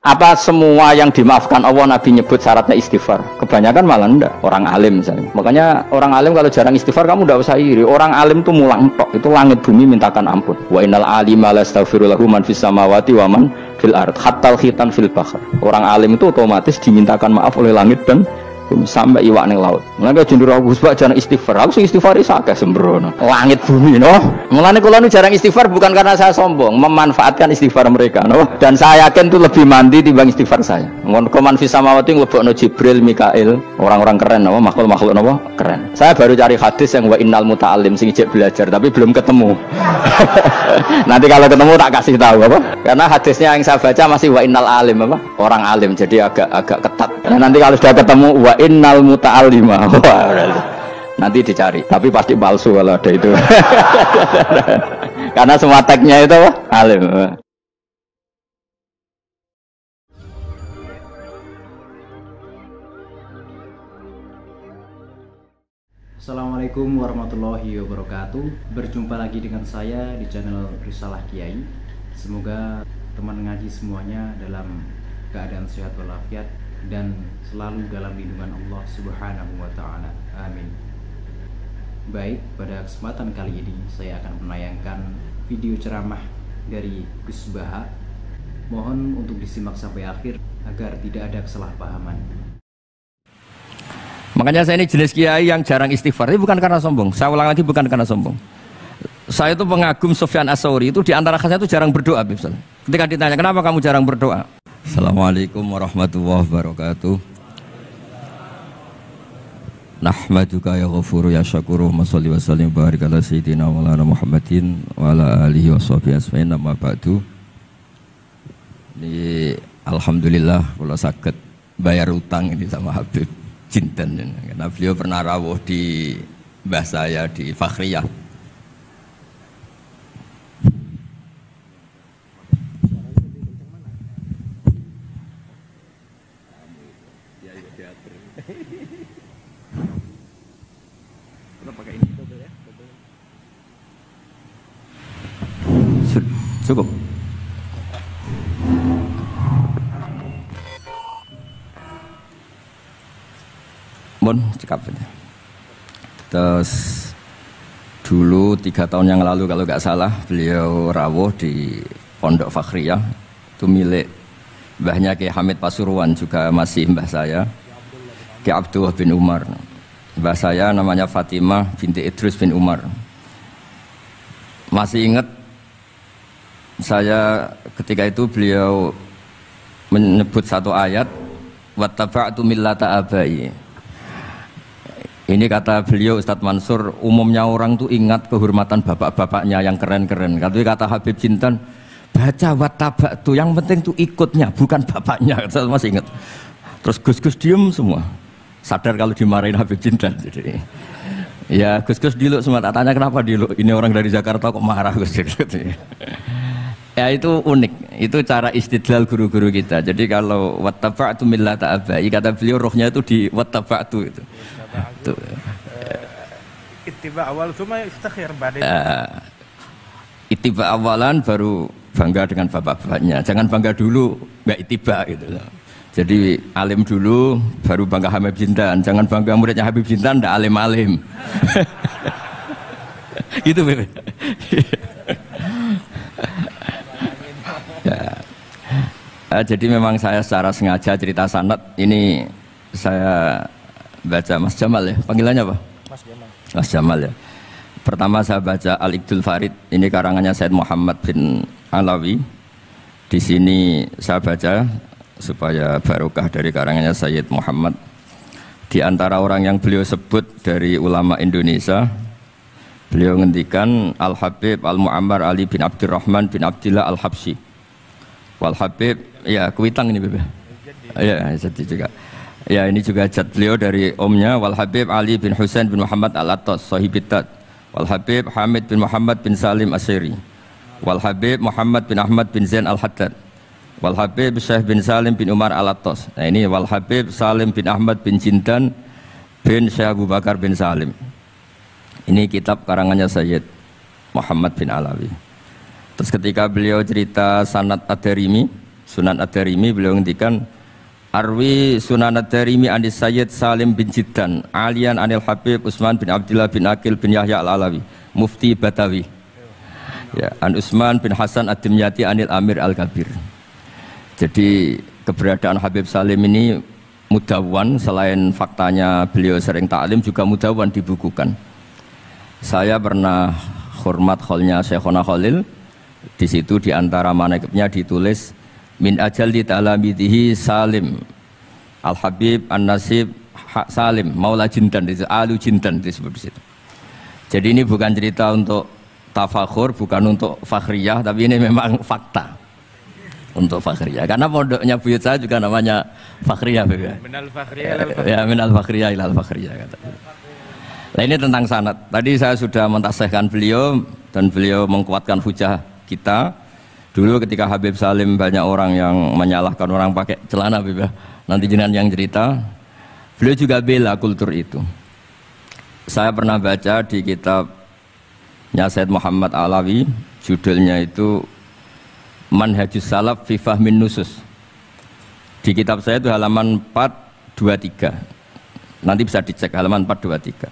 Apa semua yang dimaafkan Allah Nabi nyebut syaratnya istighfar? Kebanyakan malah enggak. Orang alim misalnya. Makanya orang alim kalau jarang istighfar kamu enggak usah iri. Orang alim tuh mulang tok. Itu langit bumi mintakan ampun. Wa innal alima la astaghfirullahu man fis samawati wa man fil ard hatta khitan fil bahr. Orang alim itu otomatis dimintakan maaf oleh langit dan bumi sampai iwak ning laut. Mulane jendur aku sebab jarang istighfar. Aku sing istighfar iso akeh sembrono. Langit bumi no. Mulane kula nu jarang istighfar bukan karena saya sombong, memanfaatkan istighfar mereka no. Dan saya yakin itu lebih mandi timbang istighfar saya. Mun koman fis samawati nglebokno Jibril, Mikail, orang-orang keren no, makhluk-makhluk no, keren. Saya baru cari hadis yang wa innal muta'allim sing ijek belajar tapi belum ketemu. Nanti kalau ketemu tak kasih tahu apa? Karena hadisnya yang saya baca masih wa innal alim apa? Orang alim jadi agak ketat. Nah, nanti kalau sudah ketemu wa innal muta'allima. Nanti dicari, tapi pasti palsu kalau ada itu. Karena semua tagnya itu apa? Alim. Assalamualaikum warahmatullahi wabarakatuh. Berjumpa lagi dengan saya di channel Risalah Kiai. Semoga teman ngaji semuanya dalam keadaan sehat walafiat dan selalu dalam lindungan Allah Subhanahu wa taala. Amin. Baik, pada kesempatan kali ini saya akan menayangkan video ceramah dari Gus Baha. Mohon untuk disimak sampai akhir agar tidak ada kesalahpahaman. Makanya saya ini jenis kiai yang jarang istighfar. Ini bukan karena sombong. Saya ulang lagi, bukan karena sombong. Saya itu pengagum Sufyan Ats-Tsauri. Itu di antara khasnya itu jarang berdoa. Misalnya. Ketika ditanya, kenapa kamu jarang berdoa? Assalamualaikum warahmatullahi wabarakatuh. Nahmaduka ya ghafuru ya syakuru wa salli wa sallim barik ala sayyidina maulana Muhammadin wa ala alihi wa sahbihi asma'in amma ba'du. Ini alhamdulillah kalau sakit bayar utang ini sama Habib Jinten, karena beliau pernah rawuh di mbah saya di Fakhriyah. Cukup. Bon, cekap saja. Terus dulu 3 tahun yang lalu kalau nggak salah beliau rawuh di Pondok Fakhriyah, itu milik mbahnya Ki Hamid Pasuruan, juga masih mbah saya Ki Abdullah bin Umar. Mbah saya namanya Fatimah binti Idrus bin Umar. Masih ingat saya ketika itu beliau menyebut satu ayat wattaba'tu millata abai. Ini kata beliau Ustadz Mansur, umumnya orang tuh ingat kehormatan bapak-bapaknya yang keren-keren. Kata Habib Jinten, baca wattaba'tu, yang penting tuh ikutnya bukan bapaknya. Saya masih ingat. Terus Gus-Gus diem semua. Sadar kalau dimarahin Habib Jinten. Jadi ya Gus-Gus diluk semua, tak tanya kenapa diluk. Ini orang dari Jakarta kok marah Gus. Ya itu unik, itu cara istidlal guru-guru kita. Jadi kalau wattaba'tu millata abai, kata beliau rohnya itu di wattaba'tu itu. Ittiba awal cuma istakhir badai. Ittiba awalan baru bangga dengan bapak-bapaknya. Jangan bangga dulu nggak ittiba gitu. Jadi alim dulu baru bangga Habib Jinten. Jangan bangga muridnya Habib Jinten ndak alim-alim. Gitu Beb. Jadi memang saya secara sengaja cerita sanad ini saya baca Mas Jamal ya, panggilannya apa? Mas Jamal. Mas Jamal ya. Pertama saya baca Al-Iqdul Farid, ini karangannya Said Muhammad bin Alawi. Di sini saya baca supaya barokah dari karangannya Sayyid Muhammad. Di antara orang yang beliau sebut dari ulama Indonesia, beliau ngendikan Al-Habib Al-Mu'ammar Ali bin Abdurrahman bin Abdillah Al-Habsyi. Wal Habib, ya kuitang ini Bebe. Ya, jadi juga. Ya, ini juga jad beliau dari omnya Wal Habib Ali bin Husain bin Muhammad Al-Attas Sahibitat. Wal Habib Hamid bin Muhammad bin Salim Asyiri. Wal Habib Muhammad bin Ahmad bin Zain Al-Haddad. Wal Habib Syekh bin Salim bin Umar Al-Attas. Nah ini Wal Habib Salim bin Ahmad bin Jinten bin Syekh Abu Bakar bin Salim. Ini kitab karangannya Sayyid Muhammad bin Alawi. Terus ketika beliau cerita sanad Ad-Darimi, Sunan Ad-Darimi beliau ngendikan Arwi Sunan Ad-Darimi anis Sayyid Salim bin Jiddan Alian anil Habib Utsman bin Abdullah bin Aqil bin Yahya al-Alawi Mufti Batawi ya, an Utsman bin Hasan ad-Dimyati anil Amir al-Kabir. Jadi keberadaan Habib Salim ini mudawwan, selain faktanya beliau sering taklim juga mudawwan dibukukan. Saya pernah hormat kholnya Syekhona Khalil, di situ di antara manaqibnya ditulis min ajal di talamidhi Salim Al-Habib An-Nasib Salim Maula Jindan, itu Alu Jindan disebut di situ. Jadi ini bukan cerita untuk tafakhur, bukan untuk fakhriyah, tapi ini memang fakta untuk fakhriyah. Karena pondoknya buyut saya juga namanya fakhriyah, Minal fakhriyah ilal ya, minal fakhriyah ilal fakhriyah kata. Nah ini tentang sanad. Tadi saya sudah mentasihkan beliau dan beliau mengkuatkan hujah kita. Dulu ketika Habib Salim banyak orang yang menyalahkan orang pakai celana, Habib, nanti jenengan yang cerita. Beliau juga bela kultur itu. Saya pernah baca di kitabnya Said Muhammad Alawi, judulnya itu Manhajus Salaf fi Fahmin Nusus. Di kitab saya itu halaman 423. Nanti bisa dicek halaman 423.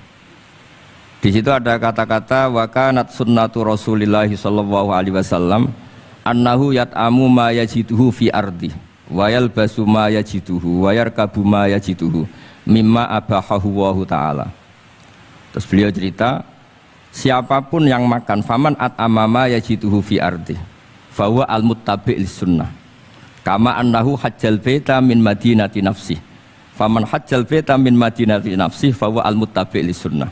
Di situ ada kata-kata wa kanat sunnatu Rasulillah sallallahu alaihi wasallam annahu yat'amu ma yajiduhu fi ardi wa yalbasu ma yajiduhu wa yarkabu ma yajiduhu mimma abahahu wa ta'ala. Terus beliau cerita, siapapun yang makan faman at'ama ma yajiduhu fi ardi fa huwa al-muttabi' lis-sunnah kama annahu hajjal baita min madinati nafsi faman hajjal baita min madinati nafsi fa huwa al-muttabi' lis-sunnah.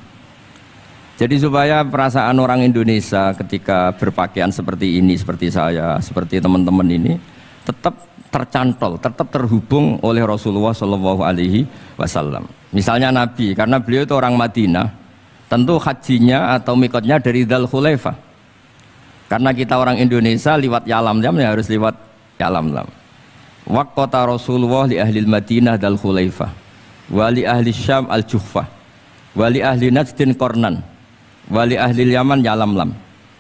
Jadi supaya perasaan orang Indonesia ketika berpakaian seperti ini, seperti saya, seperti teman-teman ini, tetap tercantol, tetap terhubung oleh Rasulullah Shallallahu Alaihi Wasallam. Misalnya Nabi, karena beliau itu orang Madinah, tentu hajinya atau mikotnya dari Dzul Khulaifah. Karena kita orang Indonesia liwat Yalamlam ya harus liwat Yalamlam. Waqata Rasulullah li ahli Madinah Dzul Khulaifah, wa li ahli Syam al-Juhfah, wa li ahli Najdin Qornan, wali ahli Yaman Yalamlam.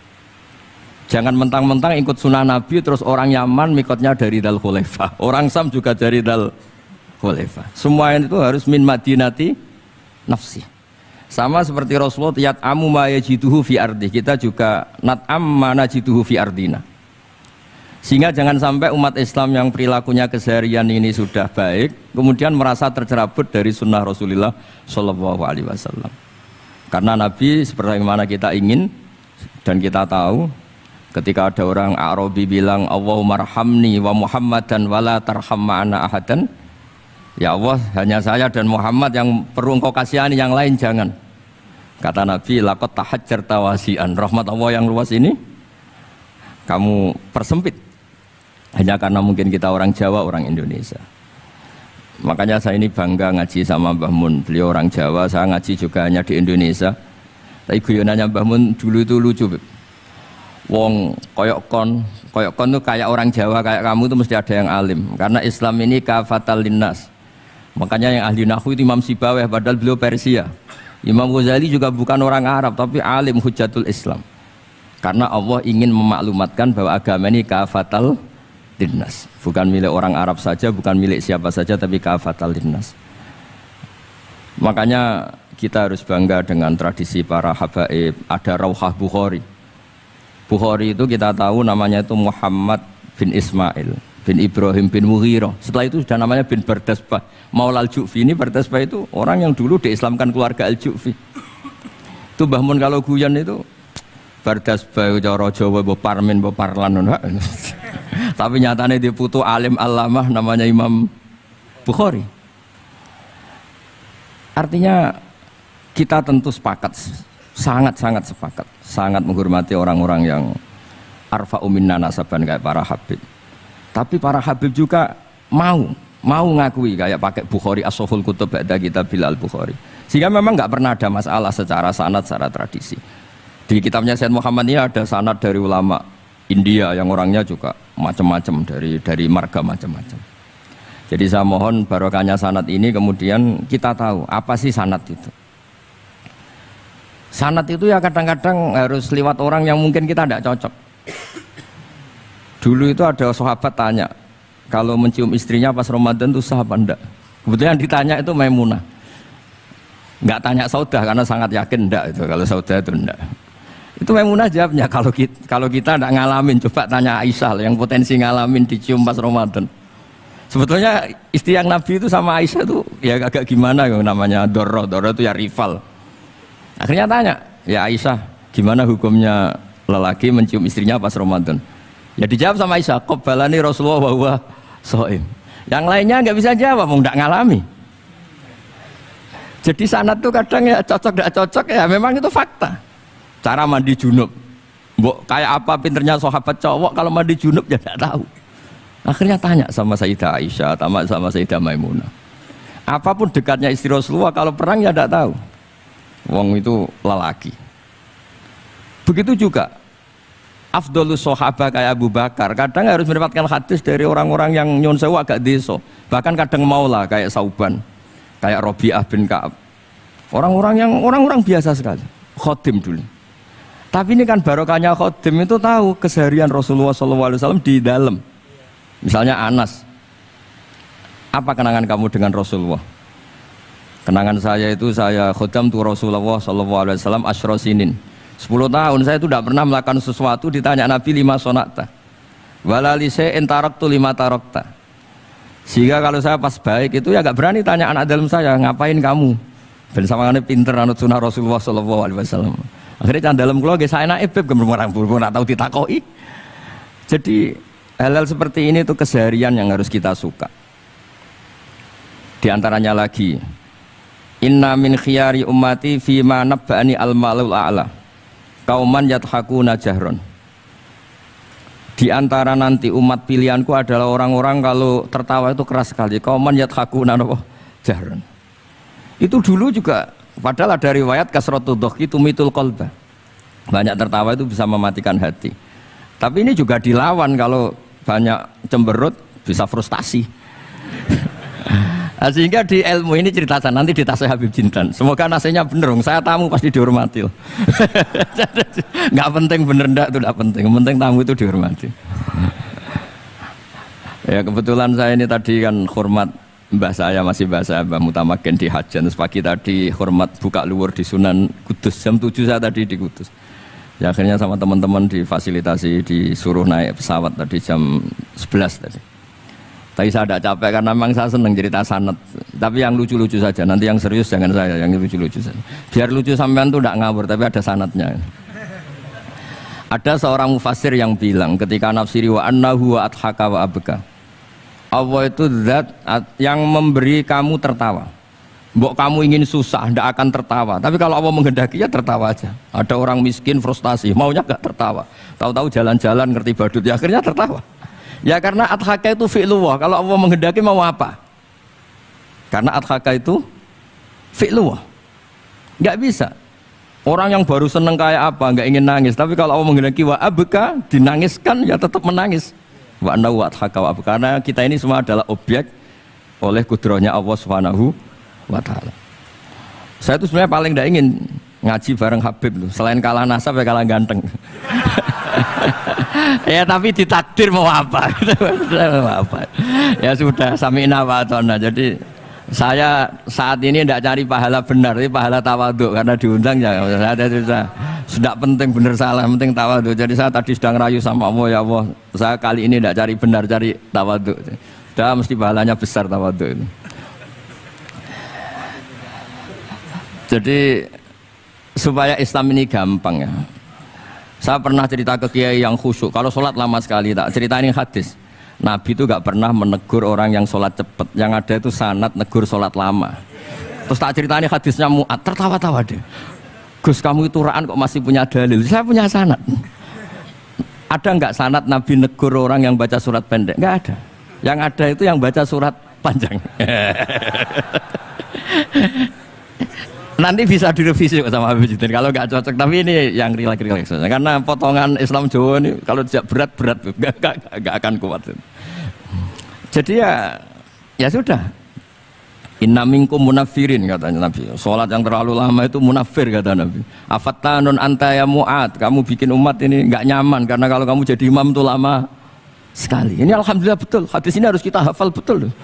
Jangan mentang-mentang ikut sunnah Nabi terus orang Yaman mikotnya dari Dzul Khulaifah, orang Sam juga dari Dzul Khulaifah. Semua itu harus min madinati nafsi. Sama seperti Rasulullah yat'amu ma yajiduhu fi ardi, kita juga nat'am ma najiduhu fi ardina. Sehingga jangan sampai umat Islam yang perilakunya keseharian ini sudah baik kemudian merasa tercerabut dari sunnah Rasulullah Shallallahu Alaihi Wasallam. Karena Nabi seperti mana kita ingin dan kita tahu, ketika ada orang Arabi bilang Allahumma arhamni wa Muhammadan wala tarham ma'ana ahadan, ya Allah hanya saya dan Muhammad yang perlu engkau kasihani, yang lain jangan. Kata Nabi laqad tahajjarta wasi'an, rahmat Allah yang luas ini kamu persempit hanya karena mungkin kita orang Jawa, orang Indonesia. Makanya saya ini bangga ngaji sama Mbah Mun. Beliau orang Jawa, saya ngaji juga hanya di Indonesia. Tapi guyonannya Mbah Mun dulu itu lucu. Wong koyok kon itu kayak orang Jawa, kayak kamu itu mesti ada yang alim. Karena Islam ini kafatal linnas. Makanya yang ahli nahwu itu Imam Sibawayh, padahal beliau Persia. Imam Ghazali juga bukan orang Arab, tapi alim hujatul Islam. Karena Allah ingin memaklumatkan bahwa agama ini kafatal linnas, bukan milik orang Arab saja, bukan milik siapa saja, tapi kafatal linnas. Makanya kita harus bangga dengan tradisi para habaib. Ada Rauhah Bukhari. Bukhari itu kita tahu namanya itu Muhammad bin Ismail bin Ibrahim bin Mughirah. Setelah itu sudah namanya bin Bardasbah. Maula al-Ju'fi, ini Bardasbah itu orang yang dulu diislamkan keluarga al-Ju'fi. Itu Mbah Mun kalau guyon itu Bardasbah cara Jawa mbok parmin mbok parlan. Tapi nyatanya dia putu alim alamah namanya Imam Bukhari. Artinya kita tentu sepakat, sangat-sangat sepakat, sangat menghormati orang-orang yang arfa'u minna nasaban kayak para habib. Tapi para habib juga mau ngakui kayak pakai Bukhari as-Sahihul Kutub ba'da kitab Bilal Bukhari. Sehingga memang nggak pernah ada masalah secara sanad, secara tradisi. Di kitabnya Said Muhammad ini ada sanad dari ulama India yang orangnya juga macam-macam, dari marga macam-macam. Jadi saya mohon barokahnya sanad ini kemudian kita tahu apa sih sanad itu. Sanad itu ya kadang-kadang harus lewat orang yang mungkin kita tidak cocok. Dulu itu ada sahabat tanya, kalau mencium istrinya pas Ramadan itu sah apa enggak? Kebetulan ditanya itu Maimunah. Enggak tanya Saudah karena sangat yakin enggak itu, kalau Saudah itu enggak. Itu Maimunah jawabnya kalau kita enggak ngalamin, coba tanya Aisyah yang potensi ngalamin dicium pas Ramadan. Sebetulnya istri yang Nabi itu sama Aisyah itu ya agak gimana yang namanya Doro itu ya rival. Akhirnya tanya, ya Aisyah, gimana hukumnya lelaki mencium istrinya pas Ramadan? Ya dijawab sama Aisyah, qabbalani Rasulullah wa huwa shaim. Yang lainnya nggak bisa jawab, mau nggak ngalami. Jadi sanad tuh kadang ya cocok nggak cocok ya memang itu fakta. Cara mandi junub, mbok kayak apa pinternya sahabat cowok kalau mandi junub ya nggak tahu. Akhirnya tanya sama Sayyidah Aisyah, sama Sayyidah Maimunah. Apapun dekatnya istri Rasulullah, kalau perang ya nggak tahu. Wong itu lelaki. Begitu juga afdolus sahabat kayak Abu Bakar, kadang harus mendapatkan hadis dari orang-orang yang nyun sewu agak deso. Bahkan kadang maula kayak Sauban, kayak Robi'ah bin Ka'ab. Orang-orang biasa sekali. Khodim dulu. Tapi ini kan barokahnya khodim itu tahu keseharian Rasulullah SAW di dalam. Misalnya Anas, apa kenangan kamu dengan Rasulullah? Kenangan saya itu saya khodam tu Rasulullah SAW asyra sinin. 10 tahun saya itu tidak pernah melakukan sesuatu ditanya Nabi 5 sonata. Walalise entaraktu 5 tarokta. Sehingga kalau saya pas baik itu ya gak berani tanya anak dalam saya, ngapain kamu? Ben samangane pinter anut sunah Rasulullah SAW. Akhirnya dalam kula nggih saya enak beb gemrang ora tahu ditakoki. Jadi hal-hal seperti ini itu keseharian yang harus kita suka. Di antaranya lagi, inna min khiyari ummati fima nabba'ani al-malul a'la kauman yathakuna jahron. Di antara nanti umat pilihanku adalah orang-orang kalau tertawa itu keras sekali, kauman yathakuna jahron. Itu dulu juga padahal ada riwayat kasratu dhahki tumitul qalba, banyak tertawa itu bisa mematikan hati. Tapi ini juga dilawan, kalau banyak cemberut bisa frustasi. Sehingga di ilmu ini cerita saya nanti di tasnya Habib Jintan. Semoga nasinya bener, saya tamu pasti dihormati. Nggak penting bener ndak itu nggak penting, yang penting tamu itu dihormati. Ya kebetulan saya ini tadi kan hormat mbah saya, masih mbah saya Mbah Mutamakin di Hajan. Terus pagi tadi hormat buka luar di Sunan Kudus, jam 7 saya tadi di Kudus. Ya akhirnya sama teman-teman difasilitasi, disuruh naik pesawat tadi jam 11 tadi. Tapi saya tidak capek karena memang saya senang cerita sanad. Tapi yang lucu-lucu saja, nanti yang serius jangan saya, yang lucu-lucu saja. Biar lucu sampean tuh tidak ngawur, tapi ada sanadnya. Ada seorang mufassir yang bilang ketika nafsiri wa annahu wa adhaka wa abka. Allah itu zat yang memberi kamu tertawa. Mbok kamu ingin susah, tidak akan tertawa. Tapi kalau Allah menghendaki ya tertawa aja. Ada orang miskin frustasi, maunya gak tertawa. Tahu-tahu jalan-jalan ngerti badut, ya akhirnya tertawa. Ya karena adhaka itu fi'lullah. Kalau Allah menghendaki mau apa? Karena adhaka itu fi'lullah. Nggak bisa. Orang yang baru seneng kayak apa, nggak ingin nangis. Tapi kalau Allah menghendaki wa abka, dinangiskan ya tetap menangis. Wa anna wa adhaka wa abka. Karena kita ini semua adalah objek oleh kudrahnya Allah Subhanahu wa ta'ala. Saya itu sebenarnya paling nggak ingin ngaji bareng Habib loh. Selain kalah nasab ya kalah ganteng. Ya tapi ditakdir mau apa? Mau apa? Ya sudah sami'na wa ata'na. Jadi saya saat ini tidak cari pahala benar, tapi pahala tawadhu karena diundang ya. Saya sudah penting benar salah, penting tawadhu. Jadi saya tadi sedang rayu sama Allah, ya Allah, saya kali ini tidak cari benar, cari tawadhu. Sudah mesti pahalanya besar tawadhu itu. Jadi supaya Islam ini gampang ya. Saya pernah cerita ke kiai yang khusyuk. Kalau sholat lama sekali, tak cerita ini hadis. Nabi itu gak pernah menegur orang yang sholat cepat. Yang ada itu sanad negur sholat lama. Terus tak cerita ini hadisnya Mu'ad, tertawa-tawa deh. Gus kamu itu raan kok masih punya dalil. Saya punya sanad. Ada nggak sanad Nabi negur orang yang baca surat pendek? Nggak ada. Yang ada itu yang baca surat panjang. Nanti bisa direvisi sama Habib Jitin kalau nggak cocok, tapi ini yang rileks saja karena potongan Islam Jawa ini kalau tidak berat nggak akan kuat. Jadi ya sudah, inna minkum munafirin katanya Nabi, sholat yang terlalu lama itu munafir kata Nabi. Afattanun anta ya Mu'ad, kamu bikin umat ini nggak nyaman karena kalau kamu jadi imam tuh lama sekali. Ini alhamdulillah betul. Hadis ini harus kita hafal betul loh.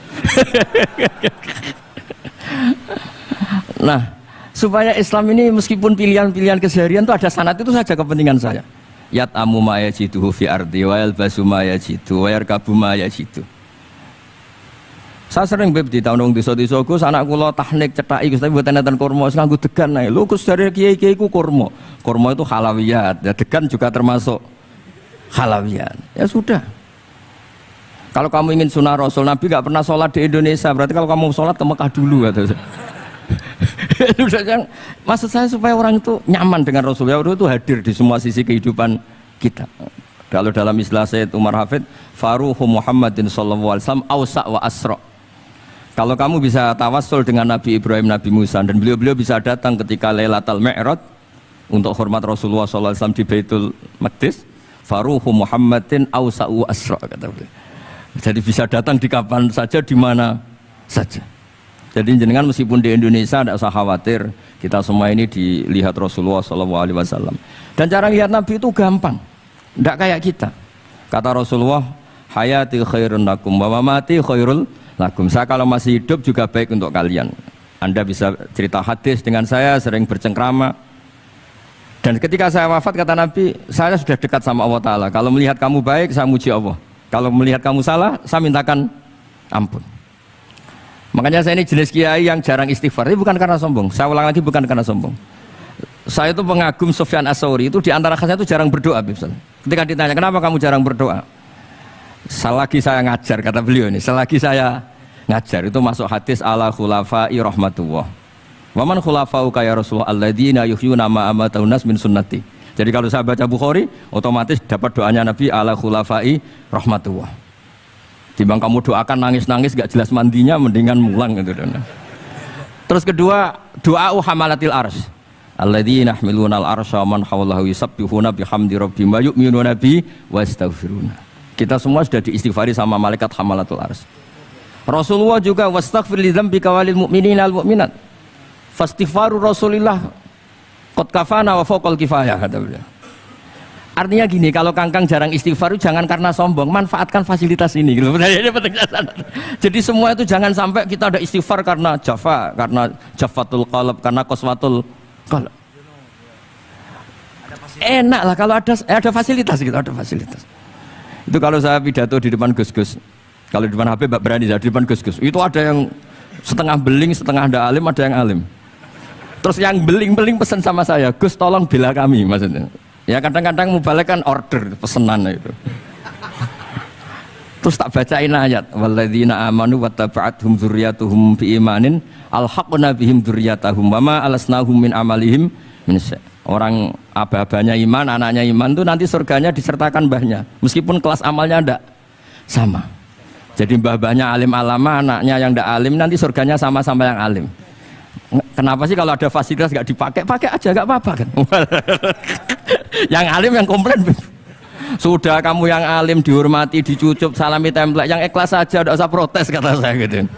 Nah, supaya Islam ini meskipun pilihan-pilihan keseharian itu ada sanad itu saja kepentingan saya. Yat amu ma yajiduhu fi ardi wa yalbasu ma yajidu wa yarkabu ma yajidu. Saya sering beb di tahun desa-desa Gus anak kula tahnik cethaki Gus tapi mboten enten kurma wis nganggo degan ae. Lho Gus dari kiai-kiai ku kurma. Kurma itu halawiyat. Ya degan juga termasuk halawiyat. Ya sudah. Kalau kamu ingin sunnah Rasul, Nabi nggak pernah sholat di Indonesia. Berarti kalau kamu sholat ke Mekah dulu, kata saya. Maksud saya supaya orang itu nyaman dengan Rasul. Ya itu hadir di semua sisi kehidupan kita. Kalau dalam istilah Sayyid Umar Hafid, Faruhu Muhammadin sallallahu alaihi wasallam awsa' wa asra'. Kalau kamu bisa tawassul dengan Nabi Ibrahim, Nabi Musa, dan beliau-beliau bisa datang ketika Lailatul Mi'raj untuk hormat Rasulullah sallallahu alaihi wasallam di Baitul Maqdis, Faruhu Muhammadin awsa' wa asra', kata beliau. Jadi bisa datang di kapan saja, di mana saja. Jadi jenengan meskipun di Indonesia tidak usah khawatir, kita semua ini dilihat Rasulullah SAW. Dan cara lihat Nabi itu gampang, tidak kayak kita. Kata Rasulullah, hayati khairun lakum, wa mamati khairul lakum. Saya kalau masih hidup juga baik untuk kalian. Anda bisa cerita hadis dengan saya, sering bercengkrama. Dan ketika saya wafat, kata Nabi, saya sudah dekat sama Allah Ta'ala. Kalau melihat kamu baik, saya muji Allah. Kalau melihat kamu salah, saya mintakan ampun. Makanya saya ini jenis kiai yang jarang istighfar. Ini bukan karena sombong. Saya ulang lagi, bukan karena sombong. Saya itu pengagum Sufyan Ats-Tsauri. Itu di antara khasnya itu jarang berdoa. Ketika ditanya, kenapa kamu jarang berdoa? Selagi saya ngajar, kata beliau ini. Selagi saya ngajar, itu masuk hadis ala khulafa'i rahmatullah. Waman khulafa'uka ya Rasulullah alladzina yuhyuna ma amatun nas min sunnati. Jadi kalau saya baca Bukhari, otomatis dapat doanya Nabi ala khulafa'i rahmatullah. Timbang kamu doakan nangis-nangis gak jelas mandinya, mendingan mulang gitu. Terus kedua, doa hamalatil arsy. Alladzina yahmiluna al-arsya man hawlahu yusabbihuna bihamdi rabbihim wa yu'minuna bi wa yastaghfiruna. Kita semua sudah diistighfari sama malaikat hamalatul arsy. Rasulullah juga wastaghfir li dzambika walil mu'minina wal mu'minat. Fastighfaru Rasulillah qad kafana wa fawqal kifayah, kata beliau. Artinya gini, kalau kangkang jarang istighfar itu jangan karena sombong, manfaatkan fasilitas ini gitu. Ini penting. Jadi semua itu jangan sampai kita ada istighfar karena jafa, karena jafatul qalb, karena qaswatul qalb. Enak lah kalau ada fasilitas gitu, ada fasilitas. Itu kalau saya pidato di depan Gus-Gus. Kalau di depan Habib berani, di depan Gus-Gus. Itu ada yang setengah beling, setengah ada alim, ada yang alim. Terus yang beling-beling pesan sama saya, Gus tolong bela kami, maksudnya. Ya kadang-kadang mubalek kan order, pesenan itu. Terus tak bacain ayat, walladzina amanu wattaba'athum dzurriyyatuhum biimanin alhaqna bihim dzurriyyatahum wama alasnahum min amalihim min syai'. Orang aba-abanya iman, anaknya iman itu nanti surganya disertakan mbahnya, meskipun kelas amalnya ndak sama. Jadi mbah-mbahnya alim alama, anaknya yang ndak alim nanti surganya sama-sama yang alim. Kenapa sih kalau ada fasilitas nggak dipakai? Pakai aja, nggak apa-apa kan? Yang alim yang komplain. Sudah kamu yang alim dihormati, dicucup, salami template, yang ikhlas saja, tidak usah protes, kata saya gitu.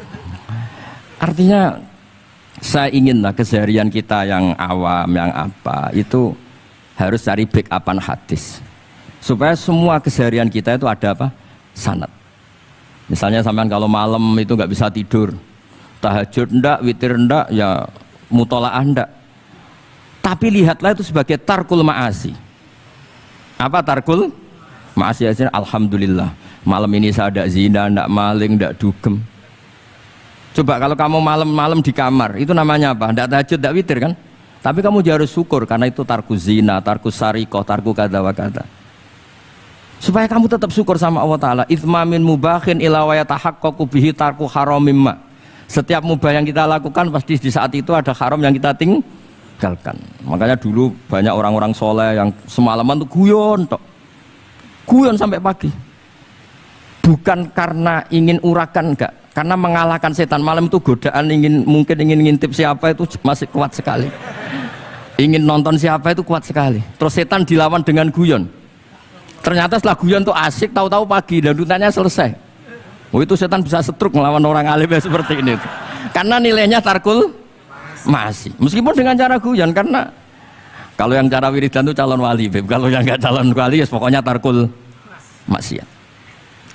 Artinya saya inginlah keseharian kita yang awam, yang apa itu harus cari backupan hadis supaya semua keseharian kita itu ada apa? Sanad. Misalnya sampean kalau malam itu nggak bisa tidur, tahajud ndak, witir ndak, ya mutolaah ndak. Tapi lihatlah itu sebagai tarkul ma'asi. Apa tarkul ma'asi? Alhamdulillah malam ini saya ndak zina, ndak maling, ndak dugem. Coba kalau kamu malam-malam di kamar, itu namanya apa? Ndak tahajud, ndak witir kan? Tapi kamu harus syukur karena itu tarku zina, tarku sarikoh, tarku kada wa kada. Supaya kamu tetap syukur sama Allah Ta'ala. Itsmamin mubakhin ila wa yatahaqqaqu bihi tarku haramimma. Setiap mubah yang kita lakukan pasti di saat itu ada haram yang kita tinggalkan. Makanya dulu banyak orang-orang soleh yang semalaman tuh guyon sampai pagi. Bukan karena ingin urakan, enggak, karena mengalahkan setan. Malam itu godaan mungkin ingin ngintip siapa itu masih kuat sekali. Ingin nonton siapa itu kuat sekali. Terus setan dilawan dengan guyon. Ternyata setelah guyon tuh asik, tahu-tahu pagi dan dutannya selesai. Oh itu setan bisa setruk melawan orang alim seperti ini. Karena nilainya tarkul masih. Meskipun dengan cara guyon, karena kalau yang cara wiridan itu calon wali, Beb. Kalau yang nggak calon wali ya pokoknya tarkul maksiat.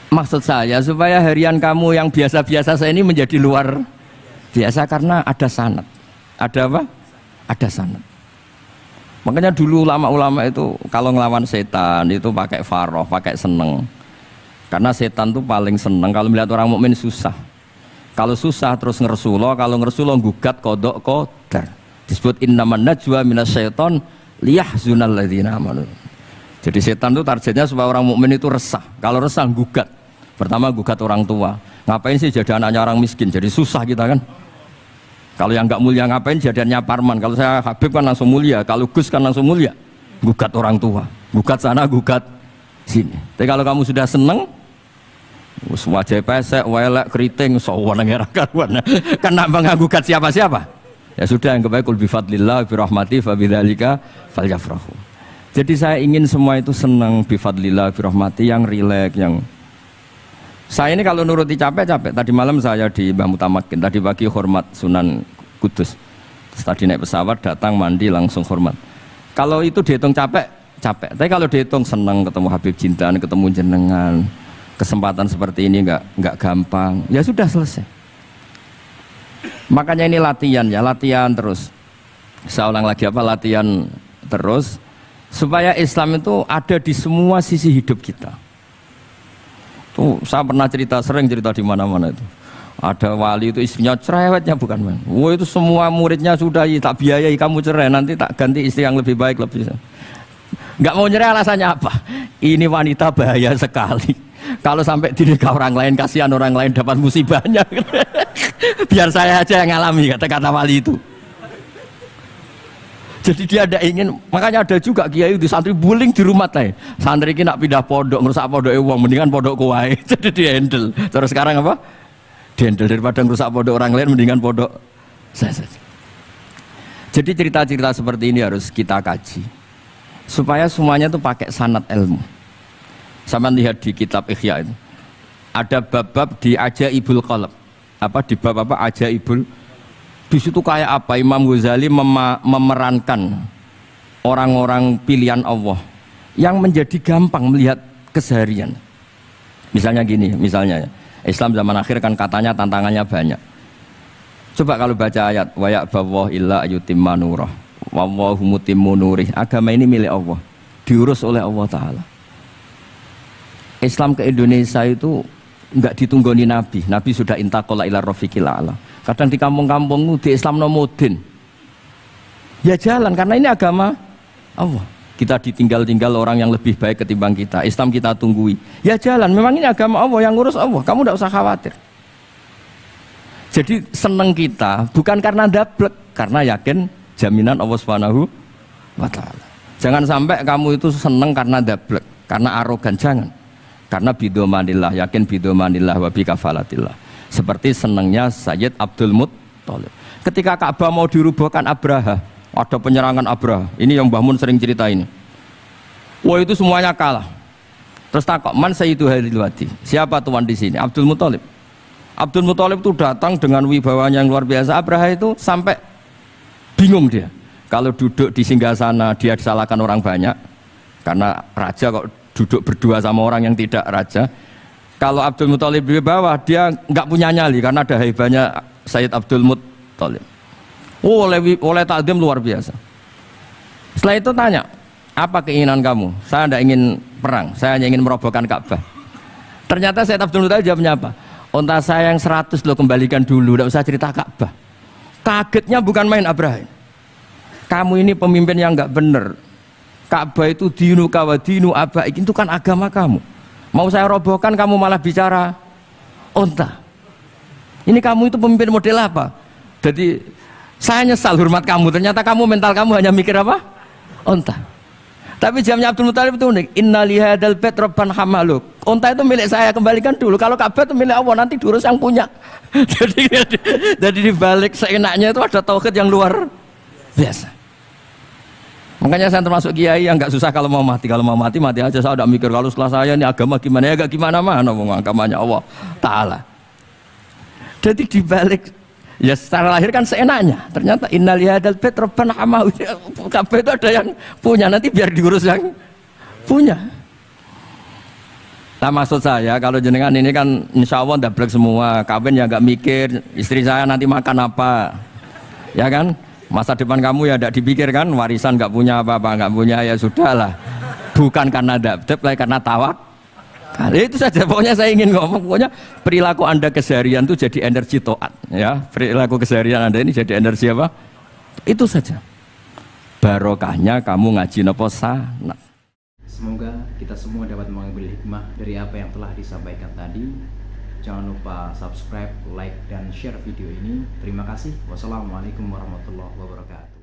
Maksud saya supaya harian kamu yang biasa-biasa saya ini menjadi luar biasa karena ada sanad. Ada apa? Ada sanad. Makanya dulu ulama-ulama itu kalau ngelawan setan itu pakai faroh, pakai seneng. Karena setan tuh paling seneng kalau melihat orang mukmin susah. Kalau susah terus ngersulo, kalau ngersulo gugat kodok kodar. Disebut innaman najwa minasyaiton liyahzunal ladzina amanu. Jadi setan itu targetnya supaya orang mukmin itu resah. Kalau resah gugat. Pertama gugat orang tua. Ngapain sih jadi anaknya orang miskin? Jadi susah kita kan. Kalau yang nggak mulia ngapain jadiannya Parman? Kalau saya Habib kan langsung mulia. Kalau Gus kan langsung mulia. Gugat orang tua. Gugat sana, gugat sini. Tapi kalau kamu sudah seneng, wajah pesek, welek, keriting, sawan ngira karuan. Kan nambah gugat siapa-siapa. Ya sudah yang kebaik kul bifadlillah birahmati fabidzalika falyafrahu. Jadi saya ingin semua itu senang bifadlillah birahmati yang rileks, yang saya ini kalau nuruti capek-capek. Tadi malam saya di Mbah Mutamakin, tadi pagi hormat Sunan Kudus. Terus tadi naik pesawat datang mandi langsung hormat. Kalau itu dihitung capek, capek. Tapi kalau dihitung senang ketemu Habib Jintan, ketemu jenengan. Kesempatan seperti ini nggak gampang. Ya sudah selesai. Makanya ini latihan ya, latihan terus. Saya ulang lagi apa? Latihan terus supaya Islam itu ada di semua sisi hidup kita. Tuh, saya pernah sering cerita di mana-mana itu. Ada wali itu istrinya cerewetnya bukan main. Wah itu semua muridnya sudah tak biayai kamu cerai, nanti tak ganti istri yang lebih baik lebih. Nggak mau nyerah alasannya apa? Ini wanita bahaya sekali. Kalau sampai dinikah orang lain, kasihan orang lain dapat musibahnya. Biar saya aja yang ngalami, kata-kata wali itu. Jadi dia ada ingin, makanya ada juga kiai di santri bullying di rumah teh. Santri ini nak pindah pondok, ngerusak pondok uang, mendingan pondok kuai. Jadi dia handle. Terus sekarang apa? Dia handle daripada ngerusak pondok orang lain, mendingan pondok saya saja. Jadi cerita-cerita seperti ini harus kita kaji, supaya semuanya itu pakai sanad ilmu. Sama lihat di kitab Ihya itu, ada bab-bab di Ajaibul Qalb. Apa di bab apa Ajaibul? Di situ kayak apa Imam Ghazali memerankan orang-orang pilihan Allah yang menjadi gampang melihat keseharian. Misalnya gini, misalnya Islam zaman akhir kan katanya tantangannya banyak. Coba kalau baca ayat wa ya'bawah illa yutimma nurah wallahu mutimmu nurih. Agama ini milik Allah, diurus oleh Allah Ta'ala. Islam ke Indonesia itu enggak ditunggoni Nabi. Nabi sudah intaqala ila rafiqil a'la. Kadang di kampung-kampung di Islam nomodin. Ya jalan karena ini agama Allah. Kita ditinggal-tinggal orang yang lebih baik ketimbang kita. Islam kita tunggui. Ya jalan, memang ini agama Allah yang ngurus Allah. Kamu tidak usah khawatir. Jadi seneng kita bukan karena dablek, karena yakin jaminan Allah Subhanahu wa taala. Jangan sampai kamu itu seneng karena dablek, karena arogan, jangan. Karena bidomanillah, yakin bidomanillah wa bikafalatillah. Seperti senangnya Sayyid Abdul Muttalib. Ketika Ka'bah mau dirubuhkan Abraha, ada penyerangan Abraha. Ini yang Mbah Mun sering cerita ini. Wah itu semuanya kalah. Terus takok, man Sayyidu Hadil Wadi? Siapa tuan di sini? Abdul Muttalib. Abdul Muttalib itu datang dengan wibawanya yang luar biasa. Abraha itu sampai bingung dia. Kalau duduk di singgasana dia disalahkan orang banyak. Karena raja kok duduk berdua sama orang yang tidak raja. Kalau Abdul Muttalib di bawah, dia nggak punya nyali karena ada haibahnya Sayyid Abdul Muttalib. Oh, oleh takdim luar biasa. Setelah itu tanya, apa keinginan kamu? Saya tidak ingin perang, saya hanya ingin merobohkan Ka'bah. Ternyata Sayyid Abdul Muttalib jawabnya apa? Unta saya yang 100 lo kembalikan dulu, tidak usah cerita Ka'bah. Kagetnya bukan main Abraham. Kamu ini pemimpin yang nggak benar. Ka'bah itu dinu kawadinu abaik, itu kan agama kamu. Mau saya robohkan kamu malah bicara unta. Ini kamu itu pemimpin model apa? Jadi saya nyesal hormat kamu. Ternyata kamu mental kamu hanya mikir apa? Unta. Tapi jamnya Abdul Muttalib itu unik. Inna lihadal bait rabban hamaluk. Unta itu milik saya, kembalikan dulu. Kalau Ka'bah itu milik Allah, nanti diurus yang punya. jadi di balik seenaknya itu ada tauhid yang luar biasa. Makanya saya termasuk kiai yang nggak susah kalau mau mati. Kalau mau mati, mati aja. Saya udah mikir kalau setelah saya ini agama gimana ya, gak gimana-mana agamanya Allah Ta'ala. Jadi dibalik ya secara lahir kan seenaknya. Ternyata innal hadal bait rabbana hamahu. Kabeh itu ada yang punya, nanti biar diurus yang punya. Nah maksud saya kalau jenengan ini kan insya Allah ndablek semua, kawin ya nggak mikir istri saya nanti makan apa, ya kan? Masa depan kamu ya tidak dipikirkan, warisan nggak punya apa-apa, nggak punya ya sudahlah. Bukan karena ndablek, karena tawak. Itu saja pokoknya saya ingin ngomong, pokoknya perilaku Anda keseharian itu jadi energi toat, ya. Perilaku keseharian Anda ini jadi energi apa? Itu saja. Barokahnya kamu ngaji nopo sanad. Semoga kita semua dapat mengambil hikmah dari apa yang telah disampaikan tadi. Jangan lupa subscribe, like, dan share video ini. Terima kasih. Wassalamualaikum warahmatullahi wabarakatuh.